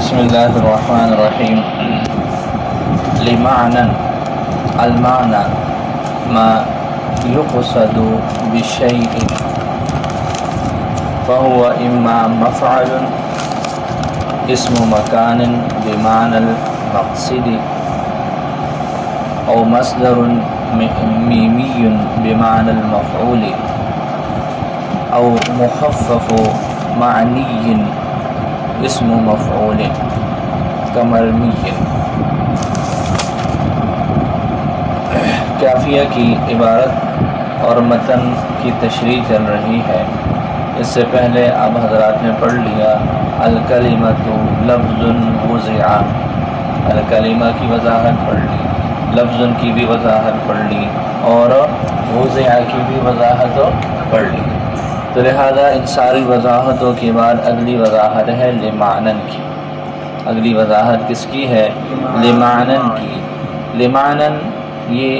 بسم اللہ الرحمن الرحیم. لمعنى المعنى ما يقصد بالشيء فهو إما مفعل اسم مكان بمعنى المقصد أو مصدر ميمي بمعنى المفعول أو مخفف معنی اسم مفعول کمرمی. کافیہ کی عبارت اور متن کی تشریح چل رہی ہے. اس سے پہلے اب حضرات نے پڑھ لیا الکلمۃ لفظ وضع. الکلمہ کی وضاحت پڑھ لی، لفظ کی بھی وضاحت پڑھ لی اور وضع کی بھی وضاحت پڑھ لی. تو لہذا ان ساری وضاحتوں کے بعد اگلی وضاحت ہے لمعنن کی. اگلی وضاحت کس کی ہے؟ لمعنن کی. لمعنن یہ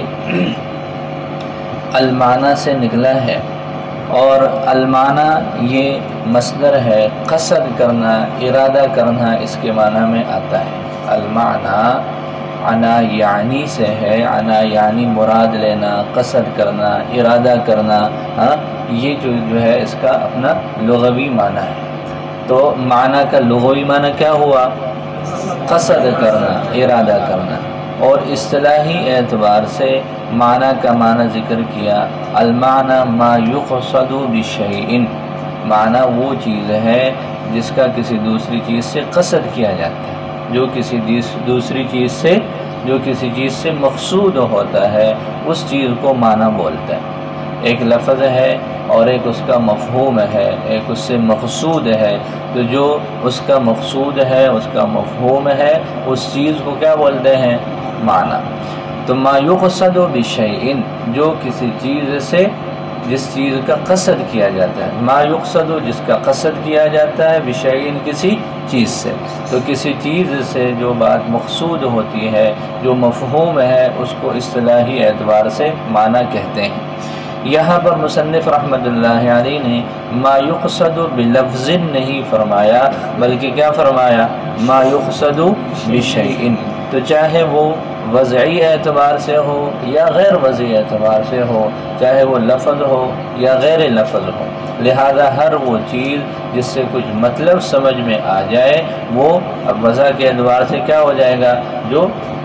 المعنی سے نکلا ہے اور المعنی یہ مصدر ہے، قصد کرنا، ارادہ کرنا اس کے معنی میں آتا ہے. المعنی عنا یعنی سے ہے، عنا یعنی مراد لینا، قصد کرنا، ارادہ کرنا. یہ جو ہے اس کا اپنا لغوی معنی ہے. تو معنی کا لغوی معنی کیا ہوا؟ قصد کرنا، ارادہ کرنا. اور اصطلاحی اعتبار سے معنی کا معنی ذکر کیا. المعنی ما یقصد بشیء. معنی وہ چیز ہے جس کا کسی دوسری چیز سے قصد کیا جاتا ہے، جو کسی دوسری چیز سے مقصود ہوتا ہے، اس چیز کو معنی بولتا ہے. ایک لفظ ہے اور ایک اس کا مفہوم ہے، ایک اس سے مقصود ہے. تو جو اس کا مقصود ہے، اس کا مفہوم ہے، اس چیز کو کیا بولتے ہیں؟ معنی. تو ما یقصد بشیء، جو کسی چیز سے جس چیز کا قصد کیا جاتا ہے. ما یقصد جس کا قصد کیا جاتا ہے، بشیء کسی چیز سے. تو کسی چیز سے جو بات مقصود ہوتی ہے، جو مفہوم ہے، اس کو اصطلاحی اعتبار سے معنی کہتے ہیں. یہاں پر مصنف رحمۃ اللہ علیہ نے ما یقصد بلفظ نہیں فرمایا، بلکہ کیا فرمایا؟ ما یقصد بشیء. تو چاہے وہ وضعی اعتبار سے ہو یا غیر وضعی اعتبار سے ہو، چاہے وہ لفظ ہو یا غیر لفظ ہو، لہذا ہر وہ چیز جس سے کچھ مطلب سمجھ میں آ جائے وہ اب وضع کے اعتبار سے کیا ہو جائے گا؟ جو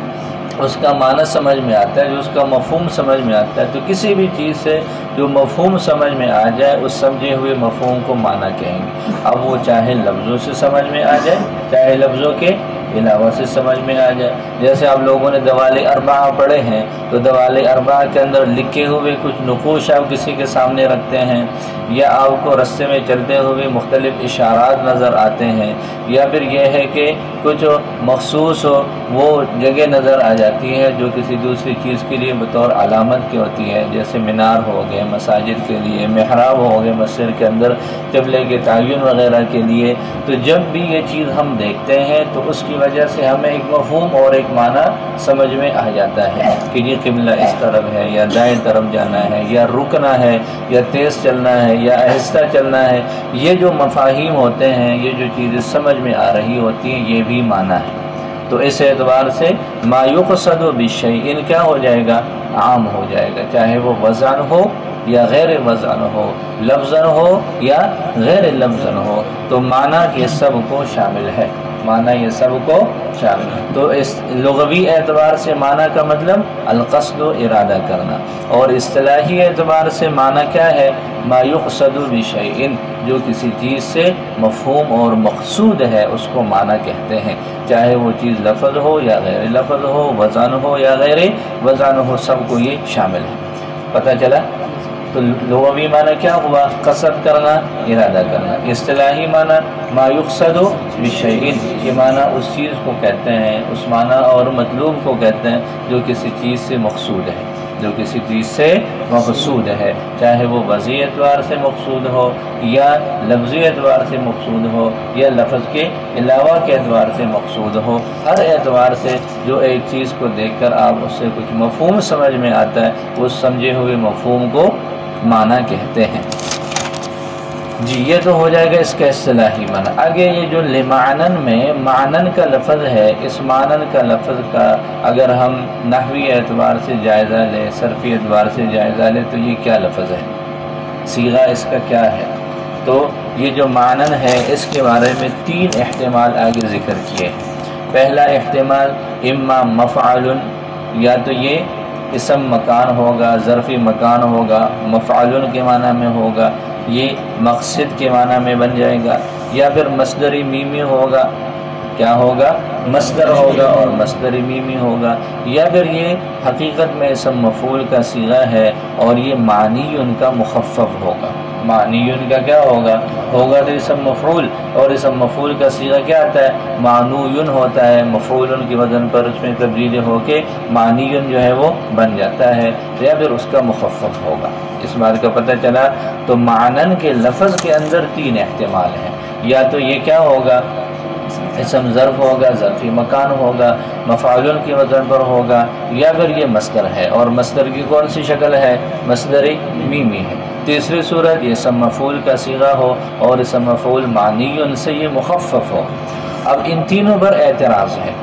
اس کا معنی سمجھ میں آتا ہے، جو اس کا مفہوم سمجھ میں آتا ہے. تو کسی بھی چیز سے جو مفہوم سمجھ میں آ جائے، اس سمجھے ہوئے مفہوم کو معنی کہیں گے. اب وہ چاہے لفظوں سے سمجھ میں آ جائے، چاہے لفظوں کے علاوہ سے سمجھ میں آ جائے. جیسے آپ لوگوں نے دوال اربعہ پڑھے ہیں، تو دوال اربعہ کے اندر لکھے ہوئے کچھ نقوش آپ کسی کے سامنے رکھتے ہیں، یا آپ کو رستے میں چلتے ہوئے مختلف اشارات نظر آتے ہیں، یا پھر یہ ہے کہ کچھ مخصوص وہ جگہ نظر آ جاتی ہے جو کسی دوسری چیز کے لیے بطور علامت کی ہوتی ہے. جیسے مینار ہو گئے مساجد کے لیے، محراب ہو گئے مسجد کے اندر قبلے کے تعین وغیرہ کے لیے. تو جب بھی یہ چیز ہم دیکھتے ہیں تو اس کی وجہ سے ہمیں ایک مفہوم اور ایک معنی سمجھ میں آ جاتا ہے کہ یہ قبلہ اس طرف ہے، یا دائیں طرف جانا ہے، یا رکنا ہے، یا تیز چلنا ہے، یا آہستہ چلنا ہے. یہ جو مفاہیم ہوتے ہیں، یہ جو چیزیں سمجھ میں آ رہی ہوتی ہیں، یہ بھی معنی ہے. تو اس اعتبار سے ما یقصد بشیء کیا ہو جائے گا؟ عام ہو جائے گا، چاہے وہ وزن ہو یا غیر وزن ہو، لفظن ہو یا غیر لفظن ہو. تو معنی یہ سب کو شامل ہے، معنی یہ سب کو شامل ہے. تو اس لغوی اعتبار سے معنی کا مطلب القصد و ارادہ کرنا، اور اصطلاحی اعتبار سے معنی کیا ہے؟ ما یقصد بشیء، جو کسی چیز سے مفہوم اور مقصود ہے اس کو معنی کہتے ہیں، چاہے وہ چیز لفظ ہو یا غیر لفظ ہو، وزن ہو یا غیر وزن ہو، سب کو یہ شامل ہے. پتہ چلا؟ تو لغوی معنی کیا ہوا؟ قصد کرنا، ارادہ کرنا. اصطلاحی معنی ما یقصد بشیء، یہ معنی اس چیز کو کہتے ہیں، اس معنی اور مطلوب کو کہتے ہیں جو کسی چیز سے مقصود ہے، جو کسی چیز سے مقصود ہے، چاہے وہ وضعی اعتبار سے مقصود ہو یا لفظی اعتبار سے مقصود ہو یا لفظ کے علاوہ کے اعتبار سے مقصود ہو. ہر اعتبار سے جو ایک چیز کو دیکھ کر آپ اس سے کچھ مفہوم سمجھ میں آتا ہے، اس سمجھے ہوئے مفہوم کو معنی کہتے ہیں. جی یہ تو ہو جائے گا اس کا اصطلاحی معنی۔ آگے یہ جو لمعنن میں معنن کا لفظ ہے، اس معنن کا لفظ کا اگر ہم نحوی اعتبار سے جائزہ لیں، صرفی اعتبار سے جائزہ لیں تو یہ کیا لفظ ہے، صیغہ اس کا کیا ہے؟ تو یہ جو معنن ہے اس کے بارے میں 3 احتمال آگے ذکر کیے ہیں۔ پہلا احتمال اما مفعول، یا تو یہ اسم مکان ہوگا، ظرفی مکان ہوگا، مفعول کے معنی میں ہوگا، یہ مقصد کے معنی میں بن جائے گا، یا پھر مصدری میمی ہوگا، کیا ہوگا، مصدر ہوگا اور مصدری میمی ہوگا، یا پھر یہ حقیقت میں اسم مفعول کا صیغہ ہے اور یہ معنی ان کا مخفف ہوگا۔ معنی ان کا کیا ہوگا تو اسم مفعول، اور اسم مفعول کا صیغہ کیا آتا ہے، معنوین ہوتا ہے، مفعول کے وزن پر اس میں تبدیل ہو کے معنیون جو ہے وہ بن جاتا ہے، یا پھر اس کا مخفف ہوگا۔ اس بات کا پتہ چلا۔ تو معنن کے لفظ کے اندر 3 احتمال ہیں، یا تو یہ کیا ہوگا، اسم ظرف ہوگا، ظرفی مکان ہوگا، مفعول کے وزن پر ہوگا، یا پھر یہ مصدر ہے، اور مصدر کی کون سی شکل ہے، مصدری میمی ہے۔ تیسری صورت یہ اسم مفعول کا صیغہ ہو اور اسم مفعول معنی ان سے یہ مخفف ہو۔ اب ان تینوں پر اعتراض ہے،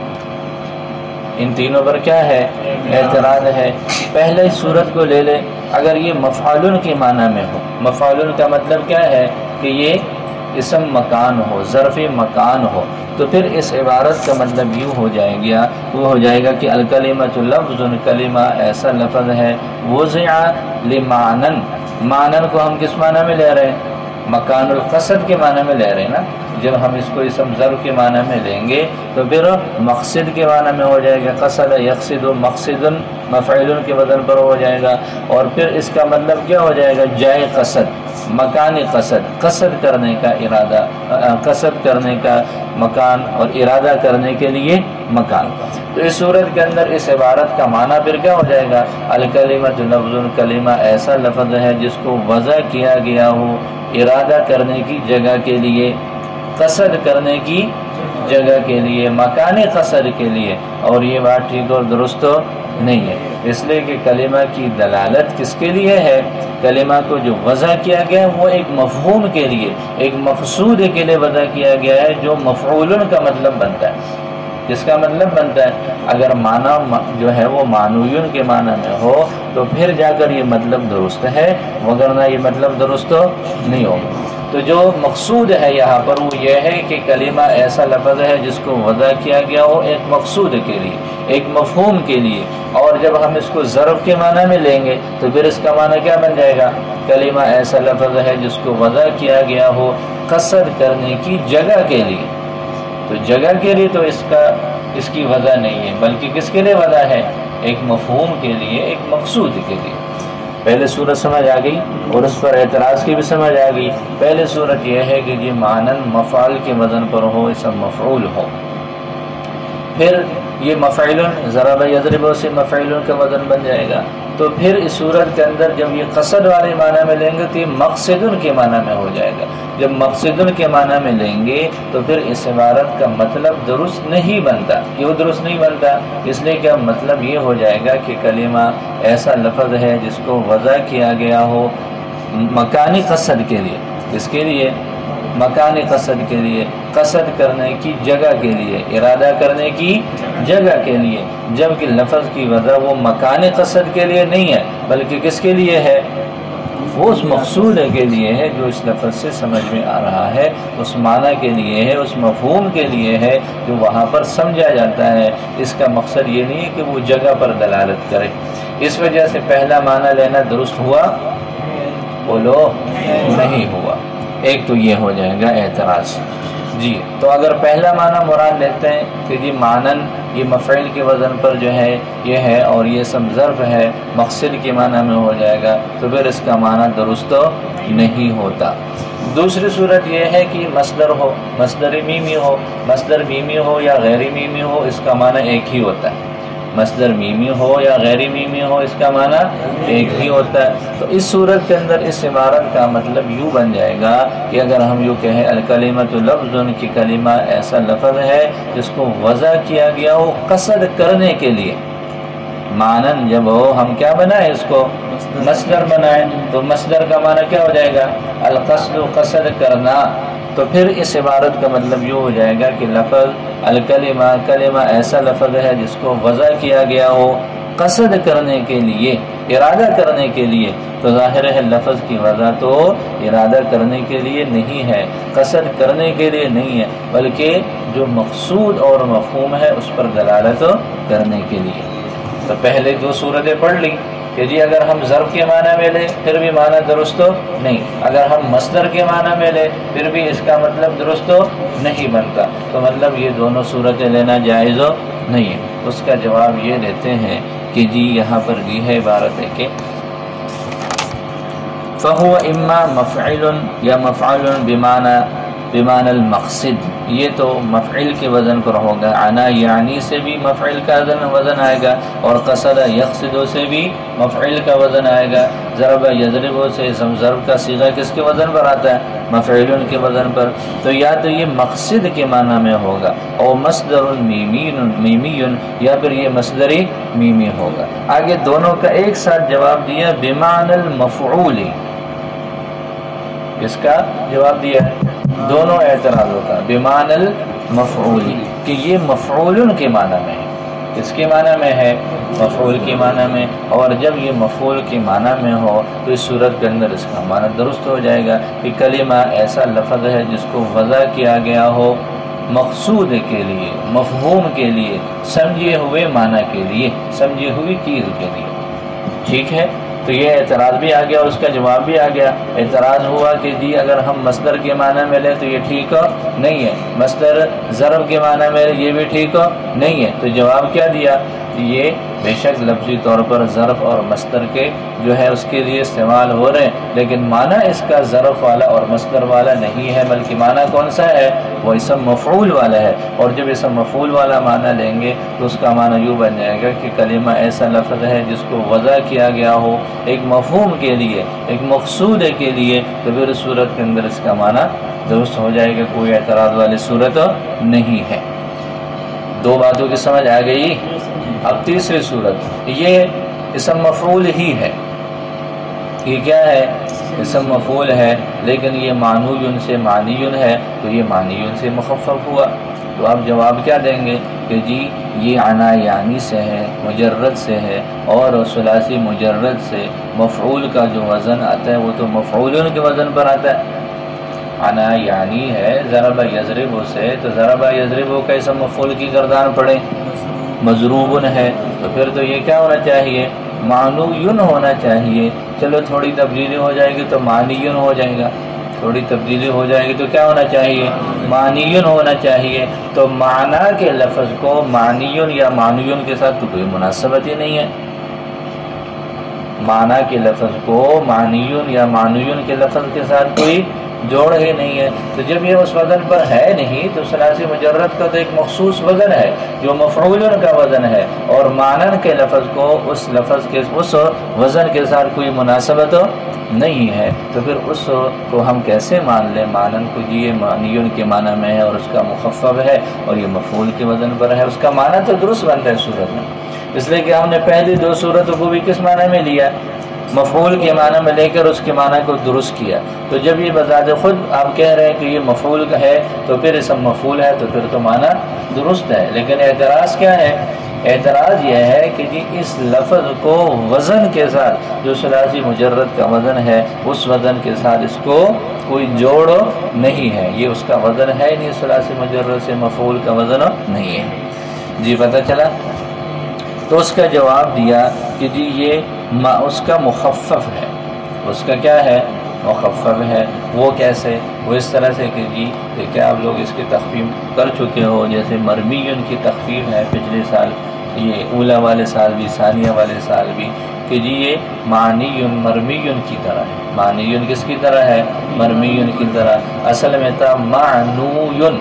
ان تینوں پر کیا ہے، اعتراض ہے۔ پہلے صورت کو لے لیں، اگر یہ مفعول کے معنی میں ہو، مفعول کا مطلب کیا ہے کہ یہ اسم مکان ہو، ظرف مکان ہو، تو پھر اس عبارت کا مطلب یوں ہو جائے گا، وہ ہو جائے گا کہ الکلمۃ لفظ، کلمہ ایسا لفظ ہے، وضع لمعنن، معنن کو ہم کس معنی میں لے رہے ہیں، مکان القصد کے معنی میں لے رہے ہیں نا۔ جب ہم اس کو اسم ظرف کے معنی میں لیں گے تو پھر مقصد کے معنی میں ہو جائے گا، قصد یقصد، مقصد مفعول کے وزن پر ہو جائے گا، اور پھر اس کا مطلب کیا ہو جائے گا، جائے قصد، مکان قصد، قصد کرنے کا ارادہ، قصد کرنے کا مکان اور ارادہ کرنے کے لیے مکان۔ تو اس صورت کے اندر اس عبارت کا معنی پھر کیا ہو جائے گا، الکلمۃ لفظ، کلمہ ایسا لفظ ہے جس کو وضع کیا گیا ہو ارادہ کرنے کی جگہ کے لیے، قصد کرنے کی جگہ کے لیے، مکان قصد کے لیے، اور یہ بات ٹھیک اور درست نہیں ہے، اس لیے کہ کلمہ کی دلالت کس کے لیے ہے، کلمہ کو جو وضع کیا گیا ہے وہ ایک مفہوم کے لیے، ایک مقصود کے لیے وضع کیا گیا ہے، جو مفعول کا مطلب بنتا ہے۔ جس کا مطلب بنتا ہے، اگر معنی جو ہے وہ معنویون کے معنی میں ہو تو پھر جا کر یہ مطلب درست ہے، وگرنہ یہ مطلب درست نہیں ہوگا۔ تو جو مقصود ہے یہاں پر وہ یہ ہے کہ کلمہ ایسا لفظ ہے جس کو وضع کیا گیا ہو ایک مقصود کے لیے، ایک مفہوم کے لیے، اور جب ہم اس کو ظرف کے معنی میں لیں گے تو پھر اس کا معنی کیا بن جائے گا، کلمہ ایسا لفظ ہے جس کو وضع کیا گیا ہو قصد کرنے کی جگہ کے لیے۔ تو جگہ کے لیے تو اس کی وضع نہیں ہے، بلکہ کس کے لیے وضع ہے، ایک مفہوم کے لیے، ایک مقصود کے لیے۔ پہلے صورت سمجھ آ گئی اور اس پر اعتراض کی بھی سمجھ آ گئی۔ پہلے صورت یہ ہے کہ یہ معنن مفعول کے وزن پر ہو، اسم مفعول ہو، پھر یہ مفعول ضرب یضرب سے مفعول کا وزن بن جائے گا۔ تو پھر اس صورت کے اندر جب یہ قصد والے معنی میں لیں گے تو یہ مقصد کے معنی میں ہو جائے گا۔ جب مقصد کے معنی میں لیں گے تو پھر اس عبارت کا مطلب درست نہیں بنتا۔ کیوں درست نہیں بنتا؟ اس لیے کہ مطلب یہ ہو جائے گا کہ کلمہ ایسا لفظ ہے جس کو وضع کیا گیا ہو مکانی قصد کے لیے، اس کے لیے مکانی قصد کے لیے، قصد کرنے کی جگہ کے لیے، ارادہ کرنے کی جگہ کے لیے، جبکہ لفظ کی وضع وہ مکان قصد کے لیے نہیں ہے بلکہ کس کے لیے ہے، وہ اس مقصود کے لیے ہے جو اس لفظ سے سمجھ میں آ رہا ہے، اس معنی کے لیے ہے، اس مفہوم کے لیے ہے جو وہاں پر سمجھا جاتا ہے۔ اس کا مقصد یہ نہیں ہے کہ وہ جگہ پر دلالت کرے۔ اس وجہ سے پہلا معنی لینا درست ہوا، بولو نہیں ہوا۔ ایک تو یہ ہو جائے گا اعتراض۔ جی تو اگر پہلا معنی مراد لیتے ہیں کہ جی معنن یہ مفعول کے وزن پر جو ہے یہ ہے اور یہ اسم ظرف ہے، مقصد کے معنی میں ہو جائے گا، تو پھر اس کا معنی درست نہیں ہوتا۔ دوسری صورت یہ ہے کہ مصدر ہو، مصدر میمی ہو، مصدر میمی ہو یا غیر میمی ہو، اس کا معنی ایک ہی ہوتا ہے۔ مصدر میمی ہو یا غیر میمی ہو، اس کا معنی ایک ہی ہوتا ہے۔ تو اس صورت کے اندر اس عبارت کا مطلب یوں بن جائے گا کہ اگر ہم یوں کہیں الکلمۃ لفظ کی کلمہ ایسا لفظ ہے جس کو وضع کیا گیا ہو قصد کرنے کے لیے، مانن جب ہو ہم کیا بنائیں اس کو مصدر بنائیں، تو مصدر کا معنی کیا ہو جائے گا القصد، قصد کرنا. تو پھر اس عبارت کا مطلب یہ ہو جائے گا کہ لفظ الکلمہ، کلمہ ایسا لفظ ہے جس کو وضع کیا گیا ہو قصد کرنے کے لیے، ارادہ کرنے کے لیے. تو ظاہر ہے لفظ کی وضع تو ارادہ کرنے کے لیے نہیں ہے، قصد کرنے کے لیے نہیں ہے، بلکہ جو مقصود اور مفہوم ہے اس پر دلالت کرنے کے لیے. تو پہلے دو صورتیں پڑھ لی کہ جی اگر ہم ظرف کے معنی میں لیں پھر بھی معنی درست نہیں، اگر ہم مصدر کے معنی میں لیں پھر بھی اس کا مطلب درست نہیں بنتا. تو مطلب یہ دونوں صورتیں لینا جائز نہیں ہے. اس کا جواب یہ دیتے ہیں کہ جی یہاں پر یہ ہے عبارت ہے کہ فہو اما مفعل یا مفعول بمعنى المقصد، یہ تو مفعل کے وزن پر ہوگا. عنا یعنی سے بھی مفعل کا وزن آئے گا، اور قصد یقصد سے بھی مفعل کا وزن آئے گا. ضرب یضرب سے اسم ضرب کا صیغہ کس کے وزن پر آتا ہے مفعول کے وزن پر. تو یا تو یہ مقصد کے معنی میں ہوگا، اور مصدر میمی یا پھر یہ مصدر میمی ہوگا. آگے دونوں کا ایک ساتھ جواب دیا بمعنى المفعول. اس کا جواب دیا ہے دونوں اعتراضوں کا بمعنى المفعول، کہ یہ مفعول کے معنی میں ہے. کس کے معنی میں ہے مفعول کے معنی میں. اور جب یہ مفعول کے معنی میں ہو تو اس صورت کے اندر اس کا معنی درست ہو جائے گا کہ کلمہ ایسا لفظ ہے جس کو وضع کیا گیا ہو مقصود کے لیے، مفہوم کے لیے، سمجھے ہوئے معنی کے لیے، سمجھی ہوئی چیز کے لیے. ٹھیک ہے، تو یہ اعتراض بھی آ گیا اور اس کا جواب بھی آ گیا. اعتراض ہوا کہ جی اگر ہم مصدر کے معنی میں لیں تو یہ ٹھیک نہیں ہے، مصدر ضرب کے معنی میں یہ بھی ٹھیک نہیں ہے. تو جواب کیا دیا کہ یہ بے شک لفظی طور پر ضرب اور مصدر کے جو ہے اس کے لیے استعمال ہو رہے ہیں، لیکن معنی اس کا ضرب والا اور مصدر والا نہیں ہے، بلکہ معنی کون سا ہے وہ اسم مفعول والا ہے. اور جب اسم مفعول والا معنی لیں گے تو اس کا معنی یوں بن جائے گا کہ کلمہ ایسا لفظ ہے جس کو وضع کیا گیا ہو ایک مفہوم کے لیے، ایک مقصود کے لیے. تو پھر صورت کے اندر اس کا معنی درست ہو جائے گا، کوئی اعتراض والی صورت نہیں ہے. دو باتوں کی سمجھ آ گئی. اب تیسری صورت، یہ اسم مفعول ہی ہے. یہ کیا ہے اسم مفعول ہے، لیکن یہ معنوی سے معنی ہے، تو یہ معنی سے مخفف ہوا. تو آپ جواب کیا دیں گے کہ جی یہ عنا یعنی سے ہے، مجرد سے ہے، اور ثلاثی مجرد سے مفعول کا جو وزن آتا ہے وہ تو مفعول کے وزن پر آتا ہے. عنا یعنی ہے ضرب یضرب سے، تو ضرب یضرب کا اسم مفعول کی گردان پڑے، مضروب ہے. تو پھر تو یہ کیا ہونا چاہیے معنوی ہونا چاہیے. چلو تھوڑی تبدیلی ہو جائے گی تو معنی ہو جائے گا، تھوڑی تبدیلی ہو جائے گی تو کیا ہونا چاہیے معنی ہونا چاہیے. تو معنی کے لفظ کو معنی یا معنی کے ساتھ تو کوئی مناسبت ہی نہیں ہے. معنی کے لفظ کو معنی یا معنی کے لفظ کے ساتھ کوئی جوڑ ہی نہیں ہے. تو جب یہ اس وزن پر ہے نہیں تو ثلاثی مجرد کا تو ایک مخصوص وزن ہے جو مفعول کا وزن ہے، اور معنن کے لفظ کو اس لفظ کے اس وزن کے ساتھ کوئی مناسبت نہیں ہے. تو پھر اس کو ہم کیسے مان لیں معنن کو جی یہ معنی کے معنی میں ہے اور اس کا مخفف ہے اور یہ مفعول کے وزن پر ہے. اس کا معنی تو درست بنتا ہے صورت میں، اس لیے کہ ہم نے پہلی دو صورتوں کو بھی کس معنی میں لیا مفعول کے معنی میں لے کر اس کے معنی کو درست کیا. تو جب یہ بذات خود آپ کہہ رہے ہیں کہ یہ مفعول کا ہے تو پھر اسم مفعول ہے تو پھر تو معنی درست ہے. لیکن اعتراض کیا ہے اعتراض یہ ہے کہ جی اس لفظ کو وزن کے ساتھ جو ثلاثی مجرد کا وزن ہے اس وزن کے ساتھ اس کو کوئی جوڑ نہیں ہے. یہ اس کا وزن ہے نہیں، ثلاثی مجرد سے مفعول کا وزن نہیں ہے. جی پتہ چلا. تو اس کا جواب دیا کہ جی یہ اس کا مخفف ہے. اس کا کیا ہے مخفف ہے. وہ کیسے؟ وہ اس طرح سے کہ جی دیکھیں آپ لوگ اس کی تخفیف کر چکے ہو، جیسے مرمیون کی تخفیف ہے پچھلے سال، یہ اولا والے سال بھی ثانیہ والے سال بھی، کہ جی یہ معنی مرمیون کی طرح ہے. معنی کس کی طرح ہے مرمیون کی طرح. اصل میں تھا معنویون،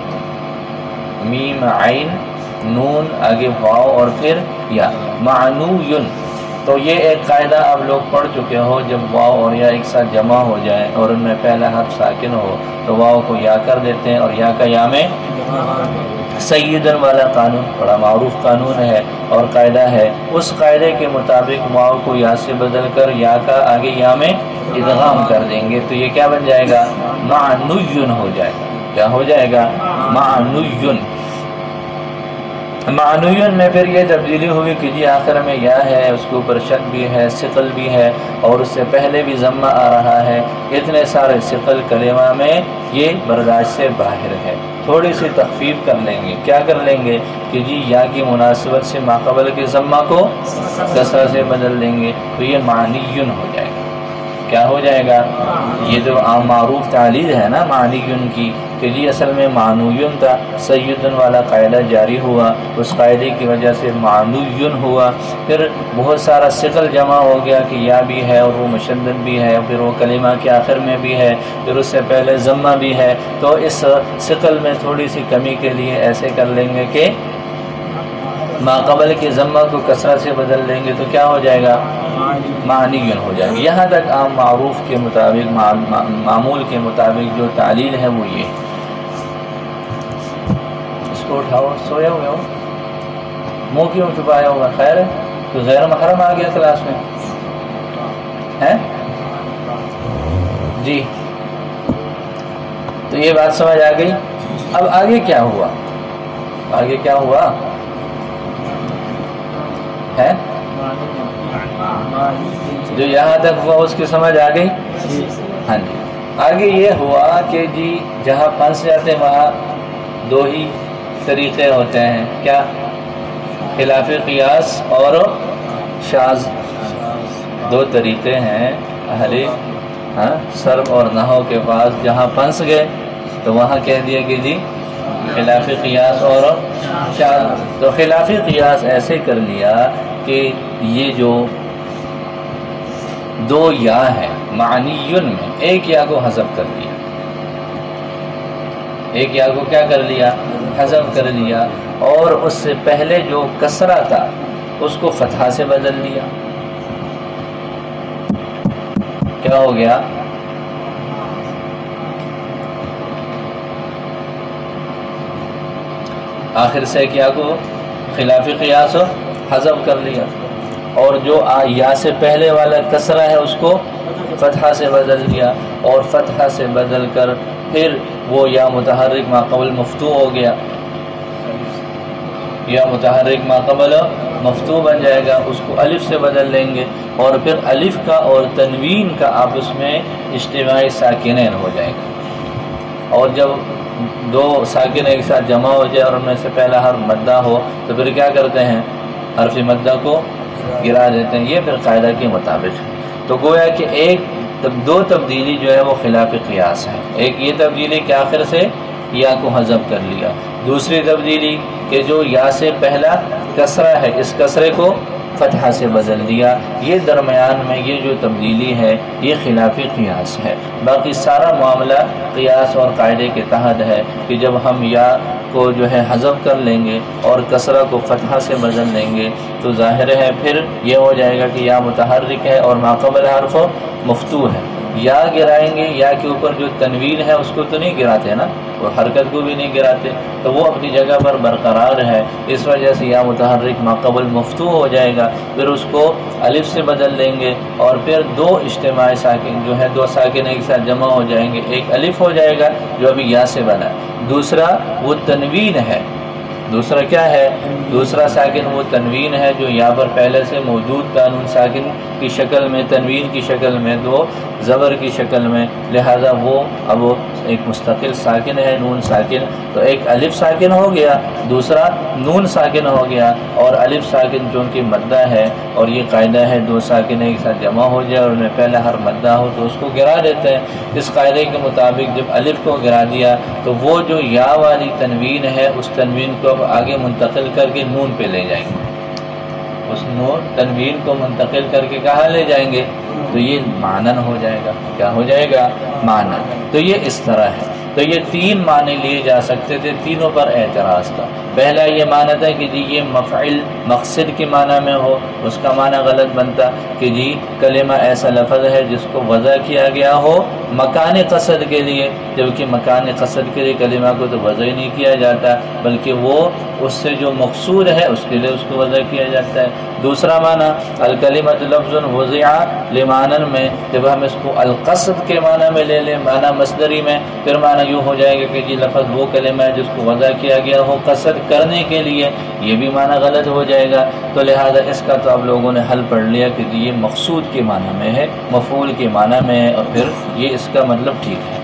میم عین نون آگے واو اور پھر یا معنویون. تو یہ ایک قاعدہ آپ لوگ پڑھ چکے ہو، جب واو اور یا ایک ساتھ جمع ہو جائے اور ان میں پہلا حرف ساکن ہو تو واو کو یا کر دیتے ہیں اور یا کا یا میں سیدن والا قانون بڑا معروف قانون ہے اور قاعدہ ہے، اس قاعدے کے مطابق واو کو یا سے بدل کر یا کا آگے یا میں ادغام کر دیں گے تو یہ کیا بن جائے گا؟ معنون ہو جائے گا۔ کیا ہو جائے گا؟ معنون۔ معنون میں پھر یہ تبدیلی ہوئی کہ جی آخر میں یا ہے، اس کے اوپر شد بھی ہے، ثقل بھی ہے اور اس سے پہلے بھی ضمہ آ رہا ہے، اتنے سارے ثقل کلمہ میں یہ برداشت سے باہر ہے۔ تھوڑی سی تخفیف کر لیں گے، کیا کر لیں گے کہ جی یا کی مناسبت سے ماقبل کے ضمہ کو کسرہ سے بدل دیں گے تو یہ معنیون ہو جائے گا۔ کیا ہو جائے گا؟ یہ جو عام معروف تعلیل ہے نا معنیون کی کہ جی اصل میں معنویون تھا، سیدن والا قاعدہ جاری ہوا، اس قاعدے کی وجہ سے معنویون ہوا، پھر بہت سارا ثقل جمع ہو گیا کہ یا بھی ہے اور وہ مشدد بھی ہے، پھر وہ کلمہ کے آخر میں بھی ہے، پھر اس سے پہلے ضمہ بھی ہے، تو اس ثقل میں تھوڑی سی کمی کے لیے ایسے کر لیں گے کہ ماقبل کے ضمہ کو کسرہ سے بدل دیں گے تو کیا ہو جائے گا؟ معنیون ہو جائے گا۔ یہاں تک عام معروف کے مطابق معمول کے مطابق جو تعلیل ہے وہ یہ۔ اس کو اٹھاؤ، سویا ہوئے ہو، منہ کیوں چھپایا ہوگا؟ خیر ہے تو غیر محرم آ گیا کلاس میں ہے جی؟ تو یہ بات سمجھ آ گئی۔ اب آگے کیا ہوا؟ آگے کیا ہوا ہے جو یہاں تک ہوا اس کی سمجھ آ گئی؟ ہاں جی۔ آگے یہ ہوا کہ جی جہاں پھنس جاتے وہاں دو ہی طریقے ہوتے ہیں، کیا؟ خلاف قیاس اور شاذ، دو طریقے ہیں اہل صرف اور نحو کے پاس۔ جہاں پھنس گئے تو وہاں کہہ دیا کہ جی خلاف قیاس اور شاذ۔ تو خلاف قیاس ایسے کر لیا کہ یہ جو دو یا ہے معنیون میں ایک یا کو حذف کر لیا، ایک یا کو کیا کر لیا؟ حذف کر لیا، اور اس سے پہلے جو کسرہ تھا اس کو فتحہ سے بدل دیا۔ کیا ہو گیا؟ آخر سے کیا کو خلاف قیاس حذف کر لیا، اور جو یا سے پہلے والا کسرہ ہے اس کو فتحہ سے بدل دیا، اور فتحہ سے بدل کر پھر وہ یا متحرک ماقبل مفتوح ہو گیا، یا متحرک ماقبل مفتوح بن جائے گا، اس کو الف سے بدل لیں گے، اور پھر الف کا اور تنوین کا آپس میں اجتماعی ساکنین ہو جائے گا، اور جب دو ساکن ایک ساتھ جمع ہو جائے اور ان میں سے پہلا حرف مدہ ہو تو پھر کیا کرتے ہیں؟ حرف مدہ کو گرا دیتے ہیں۔ یہ پھر قاعدہ کے مطابق ہے۔ تو گویا کہ دو تبدیلی جو ہے وہ خلاف قیاس ہے۔ ایک یہ تبدیلی کہ آخر سے یا کو حذف کر لیا، دوسری تبدیلی کہ جو یا سے پہلا کسرہ ہے اس کسرے کو فتحہ سے بدل دیا۔ یہ درمیان میں یہ جو تبدیلی ہے یہ خلاف قیاس ہے۔ باقی سارا معاملہ قیاس اور قاعدے کے تحت ہے کہ جب ہم یا کو جو ہے حذف کر لیں گے اور کسرہ کو فتحہ سے بدل دیں گے تو ظاہر ہے پھر یہ ہو جائے گا کہ یا متحرک ہے اور ماقبل حرف مفتوح ہے۔ یا گرائیں گے، یا کے اوپر جو تنوین ہے اس کو تو نہیں گراتے نا، وہ حرکت کو بھی نہیں گراتے، تو وہ اپنی جگہ پر برقرار ہے، اس وجہ سے یا متحرک ماقبل مفتوح ہو جائے گا، پھر اس کو الف سے بدل دیں گے، اور پھر دو اجتماعی ساکن جو ہے دو ساکن ایک ساتھ جمع ہو جائیں گے، ایک الف ہو جائے گا جو ابھی یا سے بنا، دوسرا وہ تنوین ہے، دوسرا کیا ہے؟ دوسرا ساکن وہ تنوین ہے جو یہاں پر پہلے سے موجود تھا، نون ساکن کی شکل میں، تنوین کی شکل میں، دو زبر کی شکل میں، لہذا وہ اب ایک مستقل ساکن ہے، نون ساکن، تو ایک الف ساکن ہو گیا، دوسرا نون ساکن ہو گیا، اور الف ساکن چونکہ مدہ ہے اور یہ قاعدہ ہے دو ساکن ایک ساتھ جمع ہو جائے اور ان میں پہلا حرف مدہ ہو تو اس کو گرا دیتے ہیں۔ اس قاعدے کے مطابق جب الف کو گرا دیا تو وہ جو یا والی تنوین ہے اس تنوین کو اب آگے منتقل کر کے نون پہ لے جائیں گے، اس نون تنوین کو منتقل کر کے کہاں لے جائیں گے؟ تو یہ معنن ہو جائے گا۔ کیا ہو جائے گا؟ معنن۔ تو یہ اس طرح ہے۔ تو یہ تین معنی لیے جا سکتے تھے، تینوں پر اعتراض تھا۔ پہلا یہ معنی تھا کہ جی یہ مفعل مقصد کے معنی میں ہو، اس کا معنی غلط بنتا کہ جی کلمہ ایسا لفظ ہے جس کو وضع کیا گیا ہو مکان قصد کے لیے، جبکہ مکان قصد کے لیے کلمہ کو تو وضع ہی نہیں کیا جاتا، بلکہ وہ اس سے جو مقصود ہے اس کے لیے اس کو وضع کیا جاتا ہے۔ دوسرا معنی الکلمۃ لفظ وضع لمعنن میں، جب ہم اس کو القصد کے معنی میں لے لیں، معنی مصدری میں، پھر معنی یوں ہو جائے گا کہ جی لفظ وہ کلمہ ہے جس کو وضع کیا گیا ہو قصد کرنے کے لیے، یہ بھی معنی غلط ہو جائے گا۔ تو لہذا اس کا تو اب لوگوں نے حل پڑھ لیا کہ جی یہ مقصود کے معنی میں ہے، مفعول کے معنی میں ہے، اور پھر یہ اس کا مطلب ٹھیک ہے۔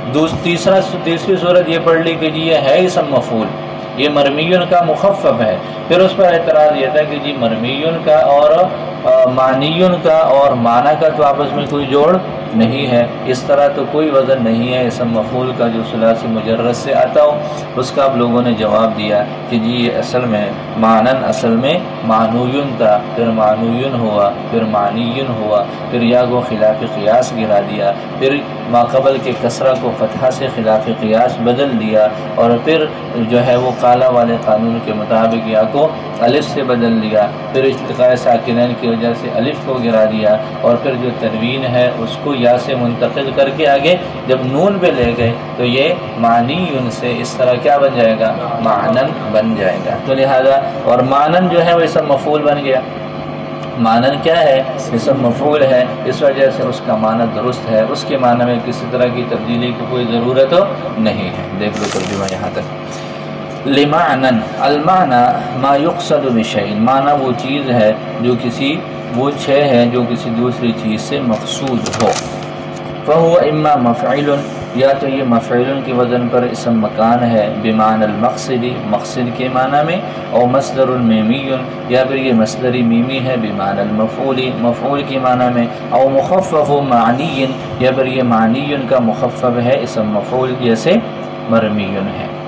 تیسری صورت یہ پڑھ لی کہ جی یہ ہے اسم مفعول، یہ مرمیون کا مخفف ہے، پھر اس پر اعتراض یہ تھا کہ جی مرمیون کا اور معنیون کا اور معنی کا تو آپس میں کوئی جوڑ نہیں ہے، اس طرح تو کوئی وزن نہیں ہے اسم مفعول کا جو ثلاثی مجرد سے آتا ہو۔ اس کا اب لوگوں نے جواب دیا کہ جی یہ اصل میں معنن اصل میں معنویون تھا، پھر معنویون ہوا، پھر معنیون ہوا، پھر یا کو خلاف قیاس گرا دیا، پھر ماقبل کے کسرہ کو فتحہ سے خلاف قیاس بدل دیا، اور پھر جو ہے وہ قالا والے قانون کے مطابق یا کو الف سے بدل دیا، پھر التقاء ساکنین کی وجہ سے الف کو گرا دیا، اور پھر جو تنوین ہے اس کو یا سے منتقل کر کے آگے جب نون پہ لے گئے تو یہ معنیون سے اس طرح کیا بن جائے گا، معنن بن جائے گا۔ تو لہذا اور معنن جو ہے وہ اسم مفعول بن گیا، معنن کیا ہے، اسم مفعول ہے، اس وجہ سے اس کا معنی درست ہے، اس کے معنی میں کسی طرح کی تبدیلی کی کوئی ضرورت نہیں ہے۔ دیکھ لو ترجمہ یہاں تک۔ لمعنن المعنی ما یقصد بشیء، معنی وہ چیز ہے جو کسی وہ شے ہے جو کسی دوسری چیز سے مقصود ہو۔ فہو اما مفعول، یا تو یہ مفعول کے وزن پر اسم مکان ہے بمعنی المقصد، مقصد کے معنی میں، او مصدر میمی، یا پھر یہ مصدری میمی ہے بمعنی المفعول، مفعول کے معنی میں، او مخفف معنی، یا پھر یہ معنی کا مخفف ہے اسم مفعول جیسے مرمی ہے۔